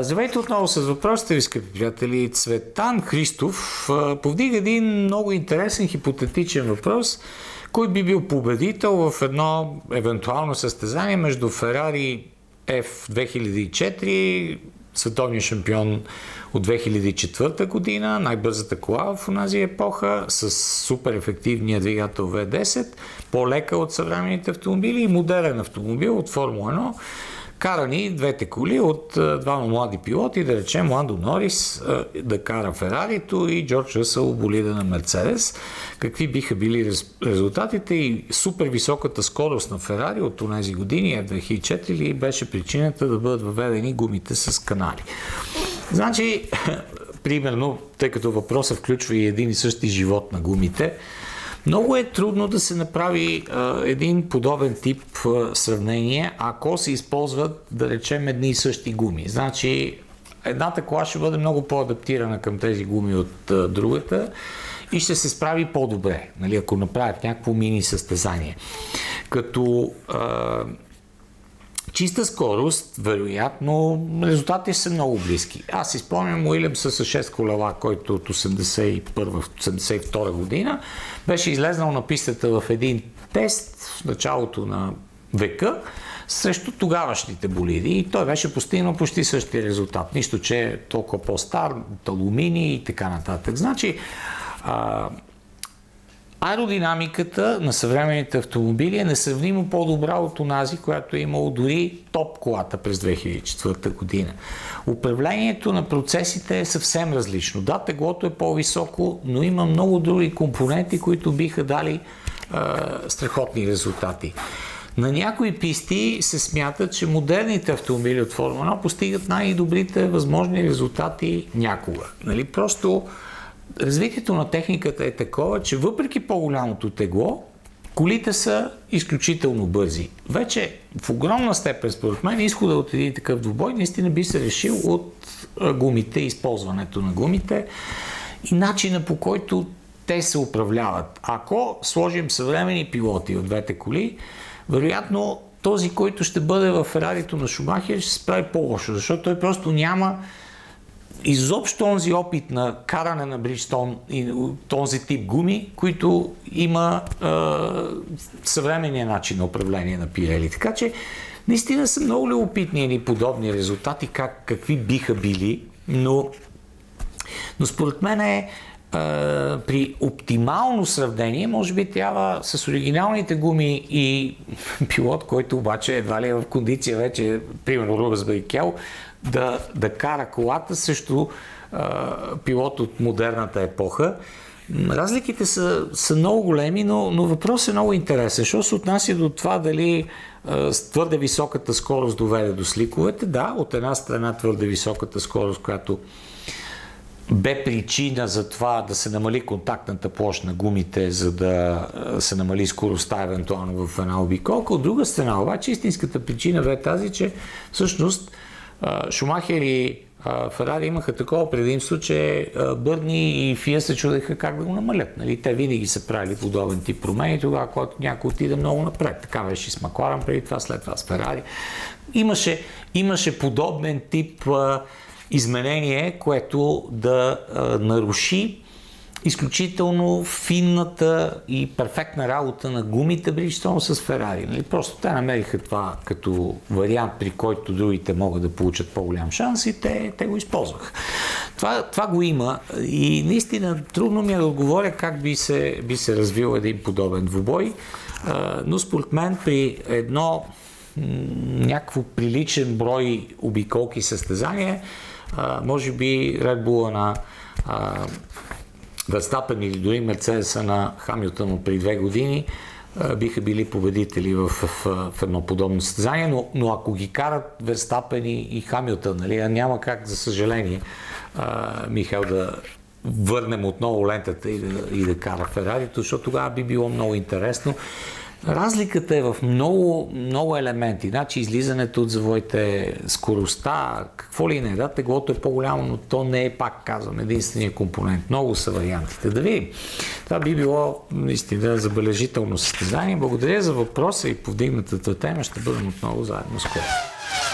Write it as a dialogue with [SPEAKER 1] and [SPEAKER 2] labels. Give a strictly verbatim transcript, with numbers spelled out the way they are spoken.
[SPEAKER 1] Здравейте отново с въпросите ви, скъпи приятели. Цветан Христов повдига един много интересен хипотетичен въпрос. Кой би бил победител в едно евентуално състезание между Ферари Еф две хиляди и четири, световният шампион от две хиляди и четвърта година, най-бързата кола в онази епоха, с супер ефективния двигател В десет, по-лека от съвременните автомобили и модерен автомобил от Формула едно, карани двете коли от двама млади пилоти, да речем Ландо Норис да кара Ферарито и Джордж Ръсъл болида на Мерцедес. Какви биха били резултатите и супер високата скорост на Ферари от тези години, Еф две хиляди и четири, беше причината да бъдат въведени гумите с канали. Значи, примерно, тъй като въпросът включва и един и същи живот на гумите, много е трудно да се направи а, един подобен тип а, сравнение, ако се използват, да речем, едни и същи гуми. Значи, едната кола ще бъде много по-адаптирана към тези гуми от а, другата и ще се справи по-добре, нали, ако направят някакво мини състезание. Като а, чиста скорост, вероятно, резултатите са много близки. Аз си спомням Уилямс с шест колела, който от осемдесет и първа - осемдесет и втора година беше излезнал на пистата в един тест в началото на века срещу тогавашните болиди и той беше постигнал почти същия резултат. Нищо, че е толкова по-стар, от алуминий и така нататък. Значи, а, аеродинамиката на съвременните автомобили е несравнимо по-добра от онази, която е имало дори топ колата през две хиляди и четвърта година. Управлението на процесите е съвсем различно. Да, теглото е по-високо, но има много други компоненти, които биха дали е, страхотни резултати. На някои писти се смята, че модерните автомобили от Формула едно постигат най-добрите възможни резултати някога. Нали? Просто развитието на техниката е такова, че въпреки по-голямото тегло, колите са изключително бързи. Вече в огромна степен, според мен, изхода от един такъв двубой наистина би се решил от гумите, използването на гумите и начина, по който те се управляват. Ако сложим съвременни пилоти от двете коли, вероятно този, който ще бъде в Ферарито на Шумахер, ще се справи по-лошо, защото той просто няма изобщо този опит на каране на Бриджстон и този тип гуми, които има е, съвременния начин на управление на Пирели. Така че наистина са много любопитни и подобни резултати, как, какви биха били, но, но според мен е, е, при оптимално сравнение, може би трябва с оригиналните гуми и пилот, който обаче едва ли е в кондиция вече, примерно Рубенс Барикел, Да, да кара колата срещу а, пилот от модерната епоха. Разликите са, са много големи, но, но въпросът е много интересен. Що се отнася до това дали а, твърде високата скорост доведе до сликовете? Да, от една страна твърде високата скорост, която бе причина за това да се намали контактната площ на гумите, за да се намали скоростта евентуално в една обиколка. От друга страна обаче истинската причина бе тази, че всъщност Шумахер и Ферари имаха такова предимство, че Бърни и Фия се чудеха как да го намалят. Нали? Те винаги са правили подобен тип промени тогава, когато някой отиде много напред. Така беше с Макларен преди това, след това с Ферари. Имаше, имаше подобен тип а, изменение, което да а, наруши изключително финната и перфектна работа на гумите Бриджстон с Ферари. Нали? Просто те намериха това като вариант, при който другите могат да получат по-голям шанс и те, те го използваха. Това, това го има и наистина трудно ми е да отговоря как би се, би се развил един подобен двубой, но според мен при едно някакво приличен брой обиколки състезания, може би Red Bull на Верстапен или дори Мерцедеса на Хамилтън от преди две години биха били победители в, в, в едно подобно състезание, но, но ако ги карат Верстапен и, и Хамилтън, нали, няма как, за съжаление, а, Михаил, да върнем отново лентата и да, и да кара Ферарито, защото тогава би било много интересно. Разликата е в много, много елементи. Значи излизането от завоите, скоростта, какво ли не, да, теглото е по-голямо, но то не е, пак казвам, единствения компонент. Много са вариантите. Да видим. Това би било наистина забележително състезание. Благодаря за въпроса и повдигнатата тема. Ще бъдем отново заедно скоро.